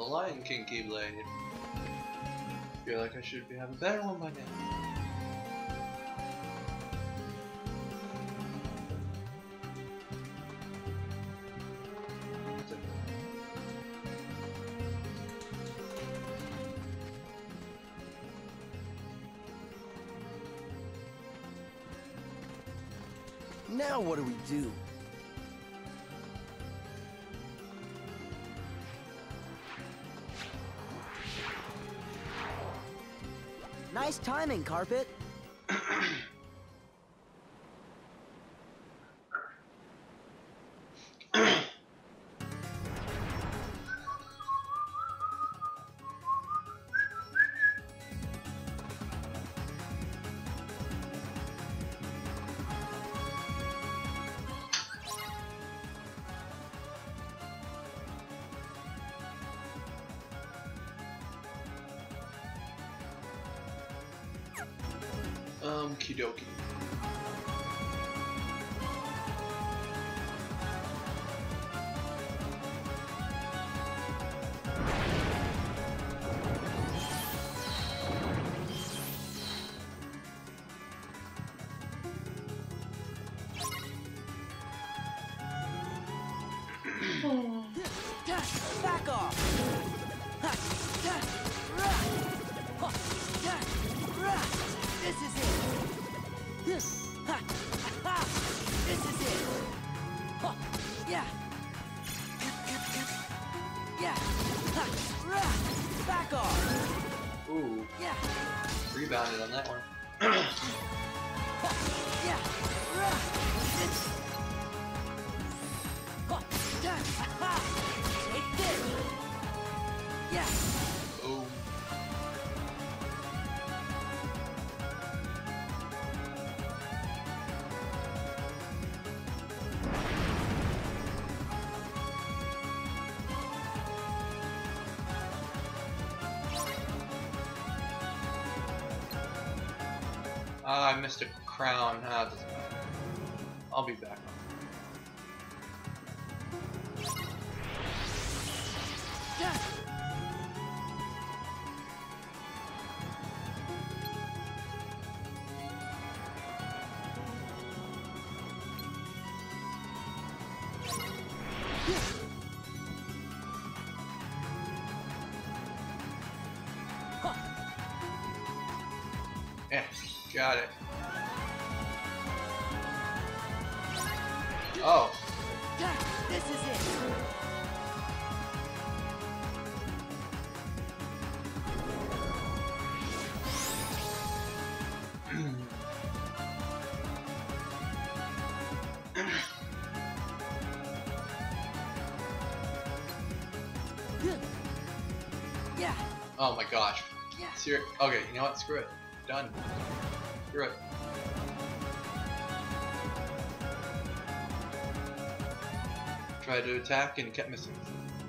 Lion King Keyblade. Feel like I should have a better one by now. Now what do we do? Nice timing, Carpet. Kidoki. Back off! This is it! This is it! Yeah! Yeah! Back off! Ooh. Yeah! Rebounded on that one. Yeah! Take this! Yeah! Oh. I missed a crown. Ah, doesn't matter. I'll be back. Yeah, got it. Oh. This is it. Yeah. Oh my gosh. Yeah. Okay, you know what? Screw it. Done. Screw it. Tried to attack and kept missing.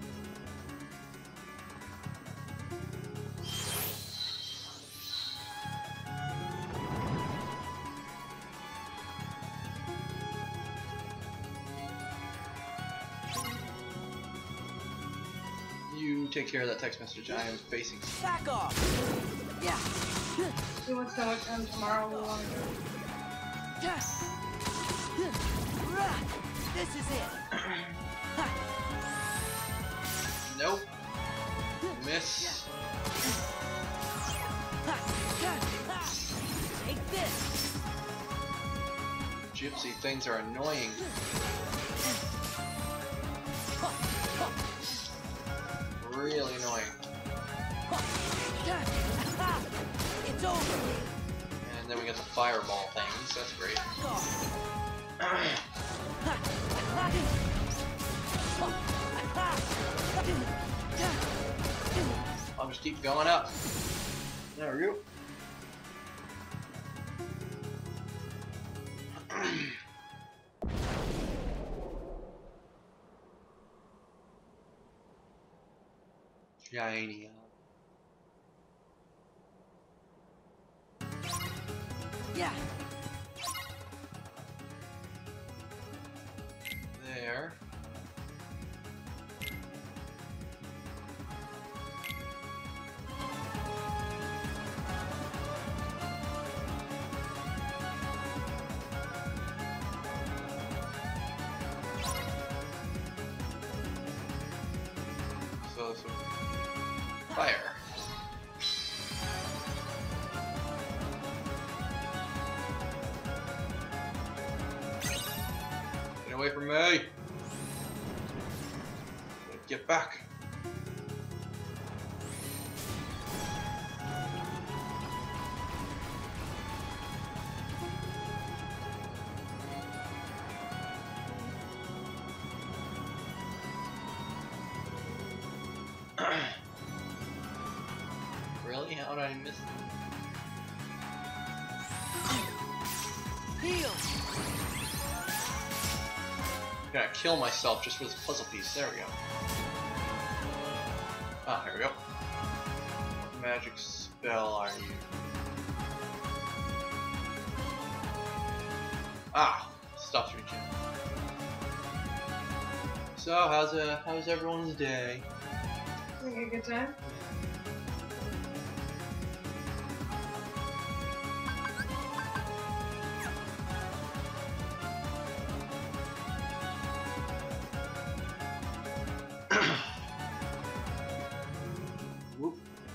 You take care of that text message. I am facing. Back off. Yeah. See what's going on tomorrow. We want to do. Yes. This is it. Nope. Miss. Take this. Gypsy things are annoying. Really annoying. It's over. And then we got the fireball things. That's great. I'll just keep going up. There we go. Shiny. Yeah. There. away from me! Get back! Really? How did I miss it? Heal. I'm gonna kill myself just for this puzzle piece. There we go. Ah, here we go. What magic spell are you? Ah, stops reaching. So, how's everyone's day? Having a good time? Whoop.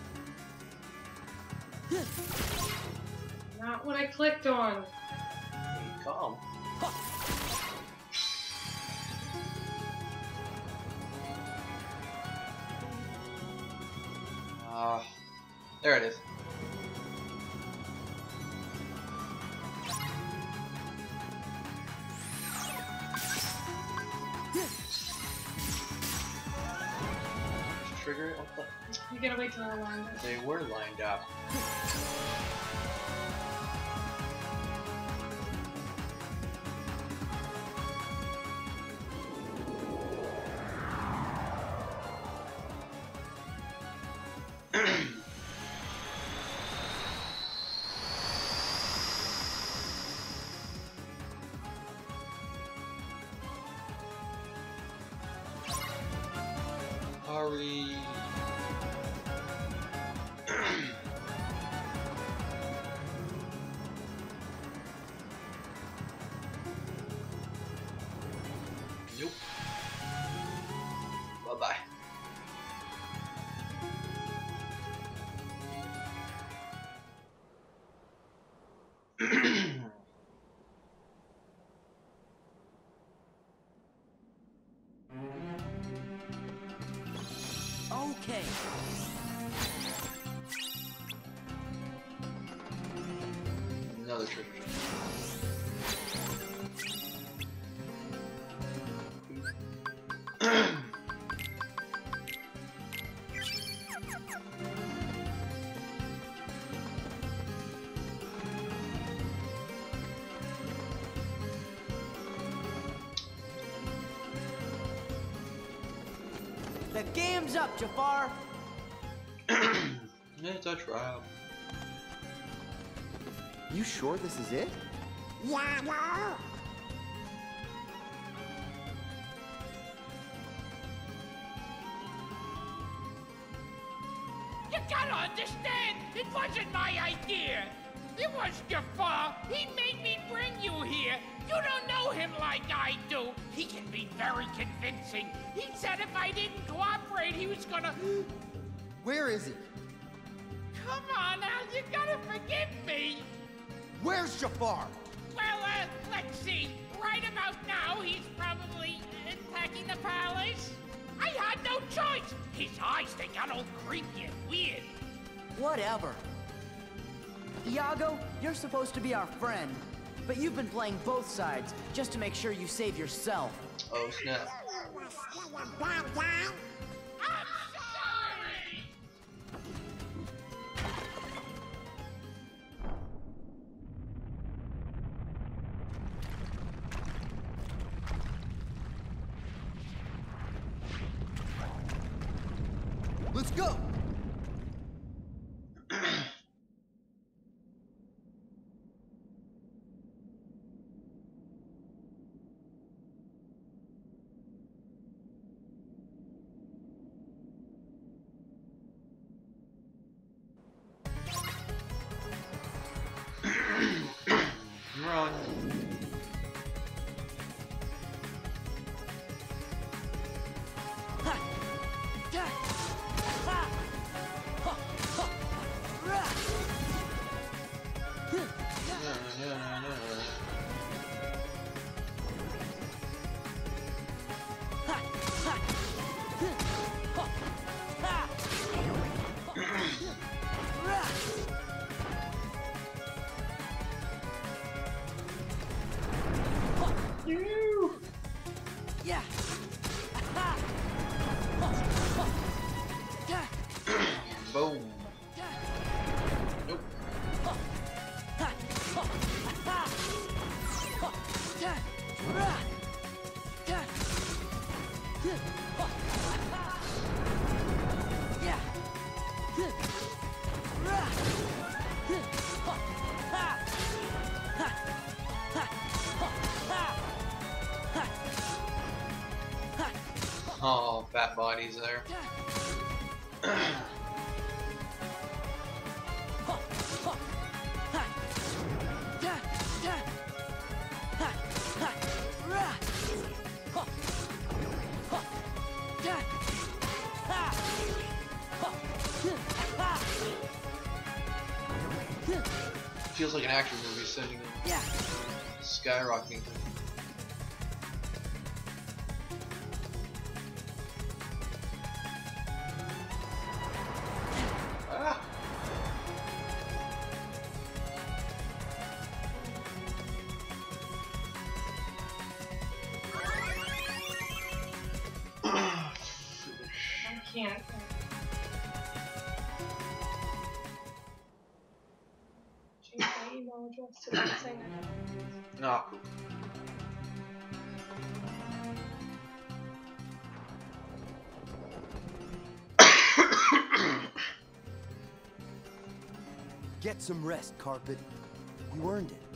Not what I clicked on. Calm. There it is. Trigger it? What the? You gotta wait till I line this. They were lined up. Hurry. Nope. Bye-bye. Okay. Another treasure chest. The game's up, Jafar. It's a trap. You sure this is it? Yeah, no. You gotta understand, it wasn't my idea. It was Jafar. He made me bring you here. You don't know him like I do. He can be very convincing. He said if I didn't cooperate, he was gonna... Where is he? Come on, Al, you gotta forgive me. Where's Jafar? Well, let's see. Right about now, he's probably attacking the palace. I had no choice. His eyes, they got all creepy and weird. Whatever. Iago, you're supposed to be our friend, but you've been playing both sides just to make sure you save yourself. Oh snap. I'm sorry. Let's go! Run. Oh, fat bodies there. Feels like an action movie sending them skyrocketing. I can't. Change my email address to that thing. No, cool. Get some rest, Carpet. You earned it.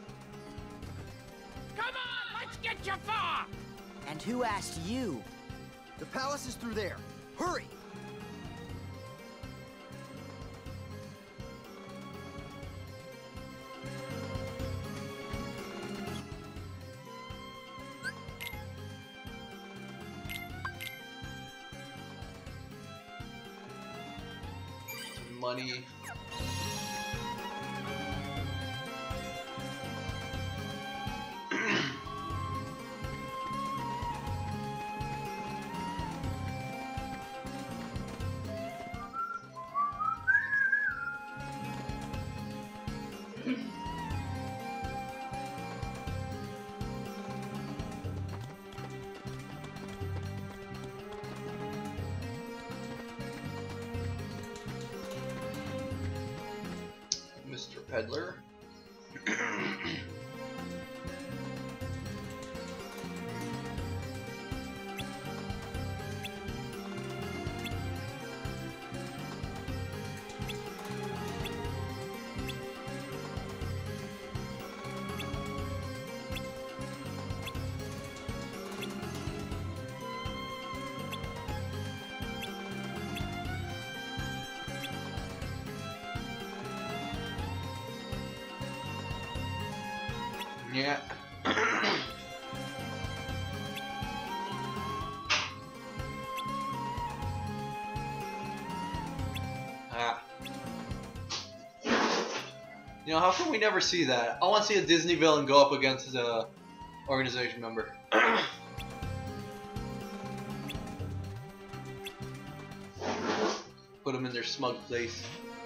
Come on, let's get Jafar! And who asked you? The palace is through there. Hurry! Money. Mr. Peddler. Yeah. You know, how come we never see that? I want to see a Disney villain go up against the organization member. Put them in their smug place.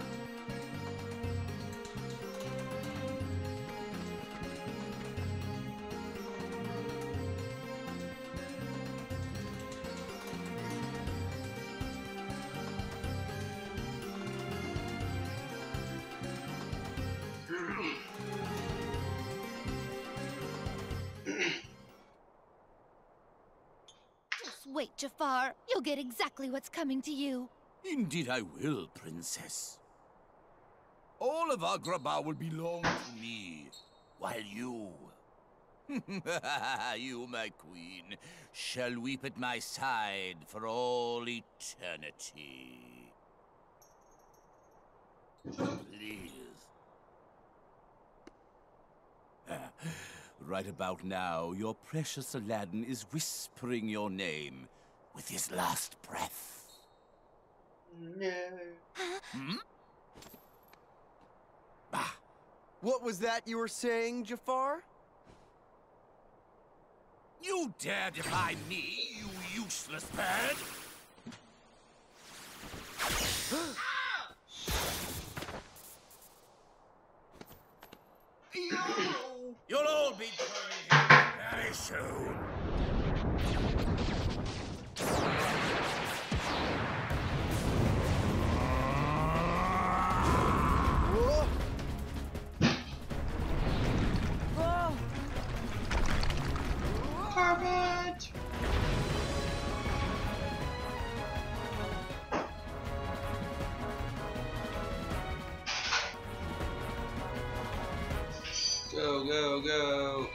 Just wait, Jafar. You'll get exactly what's coming to you. Indeed I will, Princess. All of Agrabah will belong to me, while you... you, my queen, shall weep at my side for all eternity. Please. Right about now, your precious Aladdin is whispering your name with his last breath. No. Hmm? Bah! What was that you were saying, Jafar? You dare defy me, you useless bird! You'll all be joining him very soon. Whoa! Perfect! Go, go, go!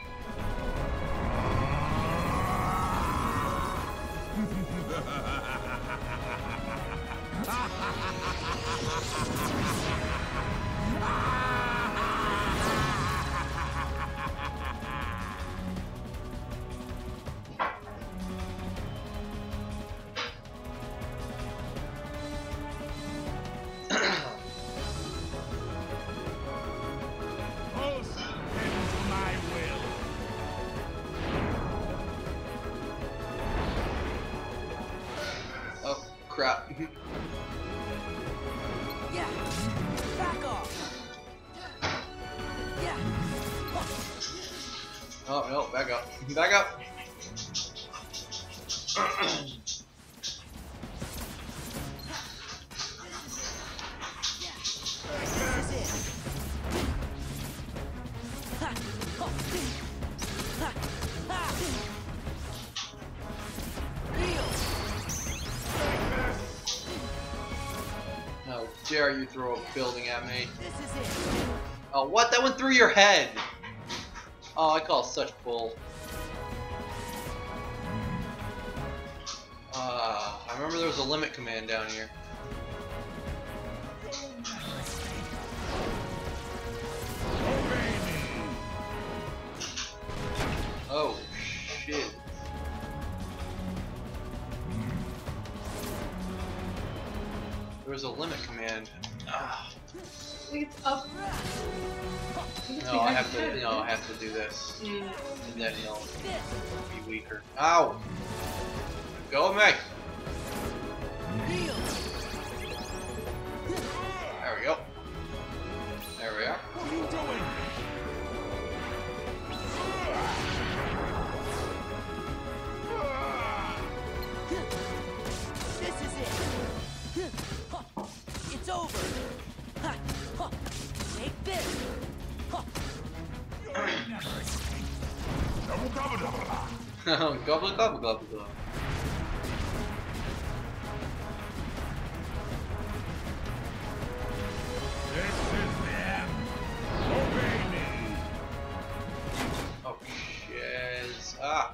Oh, crap. Yeah. Back off. Yeah. Oh, no, back up. Back up! This is it. Ha. Ha. Ha. Ha. Heal. How dare you throw a building at me? This is it. Oh, what? That went through your head! Oh, I call such bull. I remember there was a limit command down here. Oh, shit. There was a limit command. Ah. I think it's up. No, I have to. No, I have to do this, Mm. and then he'll be weaker. Ow! Go with me. Heal. There we go. There we are. What are you doing? This is it. It's over. Take this. Double gobble double. Gobble gobble gobble gobble. This is the end. Obey me. Oh, shiz. Ah.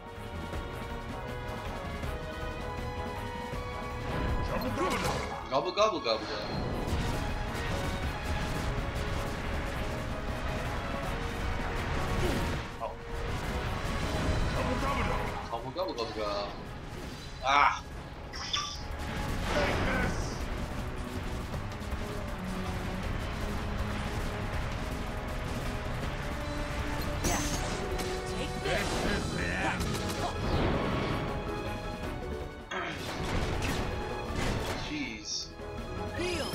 Double gobble double. Gobble gobble gobble gobble. Oh. Double gobble double. Gobble gobble gobble gobble. Ah. Take this. Yeah. Take This this. is the end. Jeez. Heal.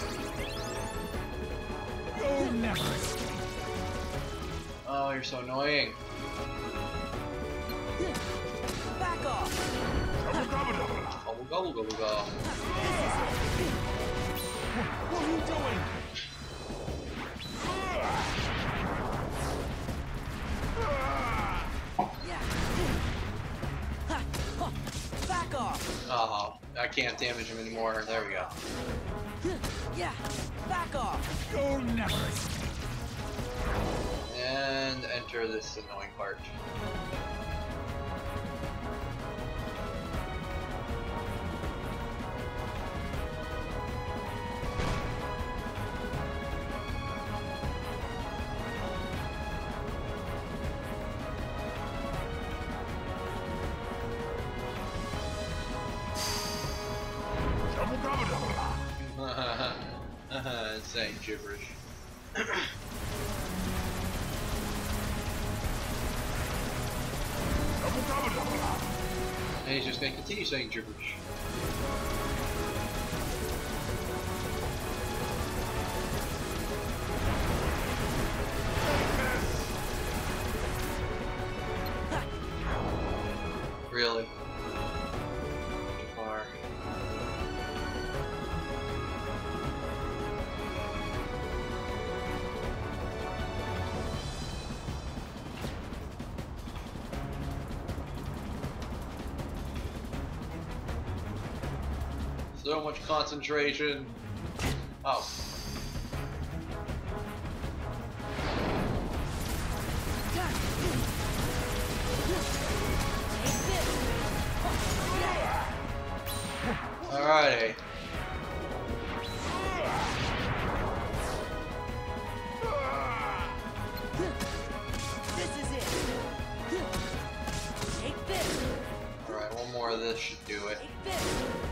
You'll never escape. Oh, you're so annoying. Back off. Double gobble double. Gobble gobble gobble gobble. What are you doing? Yeah. Back off. Oh, I can't damage him anymore. There we go. Yeah. Back off. You'll never escape. And enter this annoying part. Double gobble double. It's saying gibberish. Double gobble double. And he's just gonna continue saying gibberish. Really? Too far. So much concentration. Oh. Alrighty. This is it. Take this. Alright, one more of this should do it. Take this.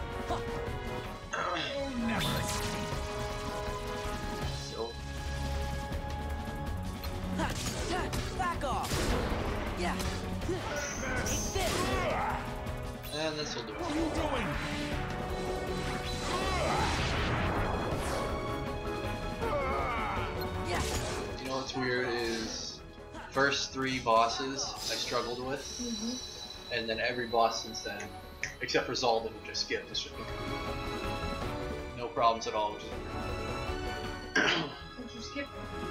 So, Back off. Yeah. Take this. and this will do it. Yeah. You know what's weird is first 3 bosses I struggled with, and then every boss since then, except for Zaldin, which I skipped. It's just no problems at all. Which is Did you skip?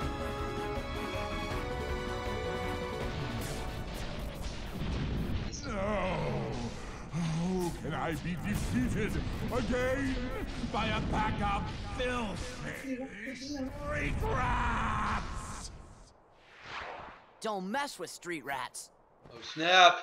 How can I be defeated again by a pack of filthy street rats? Don't mess with street rats. oh snap!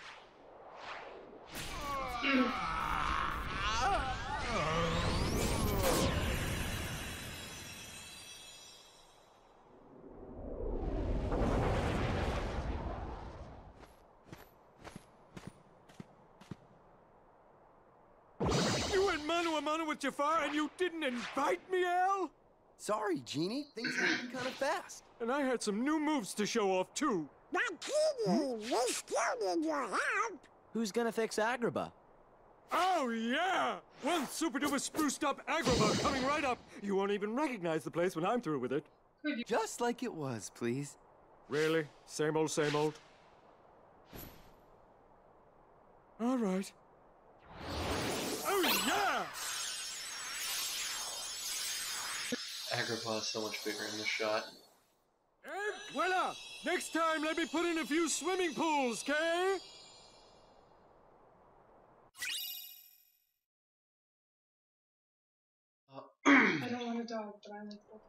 You went mano a mano with Jafar and you didn't invite me, Al? Sorry, Genie. Things happened kind of fast. And I had some new moves to show off, too. But Genie, we still need your help. Who's gonna fix Agrabah? Oh, yeah! One super-duper spruced-up Agrabah coming right up. You won't even recognize the place when I'm through with it. Just like it was, please. Really? Same old, same old? All right. Oh, yeah! Agrabah is so much bigger in this shot. And voila! Next time, let me put in a few swimming pools, okay? I don't want a dog, but I like that.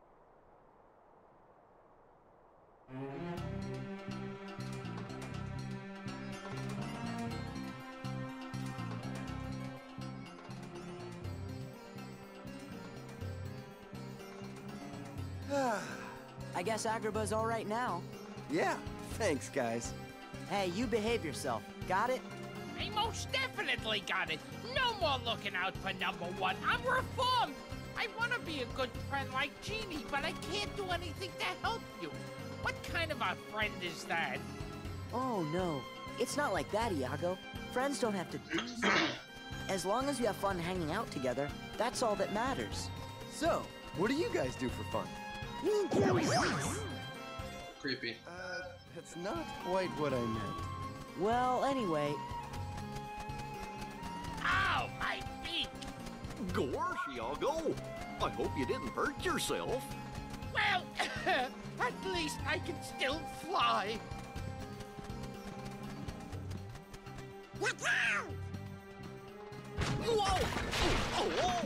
I guess Agrabah's all right now. Yeah, thanks, guys. Hey, you behave yourself. Got it? I most definitely got it. No more looking out for number 1. I'm reformed. I want to be a good friend like Genie, but I can't do anything to help you. What kind of a friend is that? Oh, no. It's not like that, Iago. Friends don't have to do something. As long as you have fun hanging out together, that's all that matters. So, what do you guys do for fun? Creepy. That's not quite what I meant. Well, anyway, Ow, my beak. Gosh, Iago. I hope you didn't hurt yourself. Well, at least I can still fly. Look out! Whoa! Oh,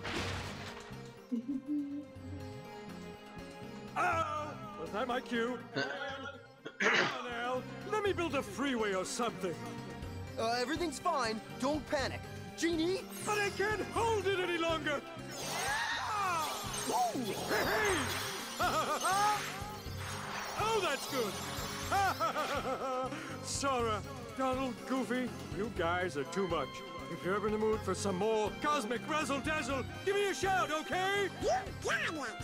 Ah! Was that my cue? Come on, Al. Let me build a freeway or something. Everything's fine. Don't panic. Genie? But I can't hold it any longer. Oh, hey! Oh, that's good. Sora, Donald, Goofy, you guys are too much. If you're ever in the mood for some more cosmic razzle-dazzle, give me a shout, okay? You got it!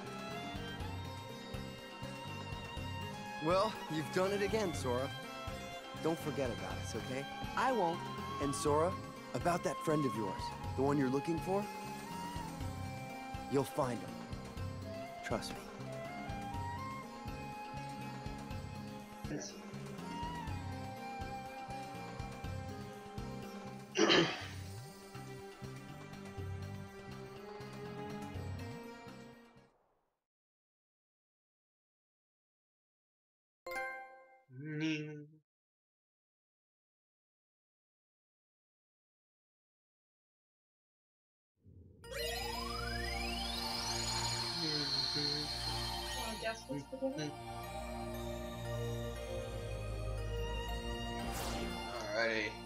Well, you've done it again, Sora. Don't forget about us, okay? I won't. And Sora, about that friend of yours, the one you're looking for, you'll find him. Trust me. guess what's the difference? Alrighty.